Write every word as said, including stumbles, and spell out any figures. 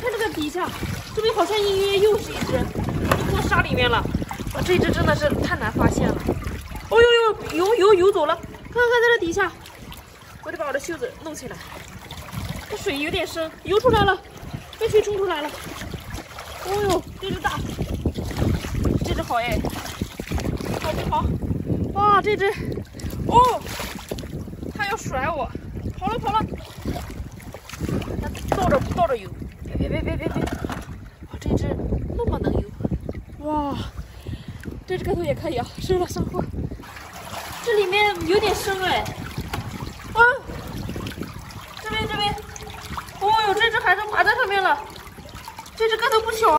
看这个底下，这边好像隐约又是一只，都到沙里面了。啊，这只真的是太难发现了。哦呦呦，游游游走了，看看在这底下，我得把我的袖子弄起来。这水有点深，游出来了，被水冲出来了。哦呦，这只大，这只好哎，好不好？哇，这只，哦，它要甩我，跑了跑了，它倒着倒着游，别别别别别别！哇，这只那么能游，哇，这只个头也可以啊，收了上货。这里面有点深哎，啊，这边这边，哦哟，这只还是爬在上面了，这只个头不小。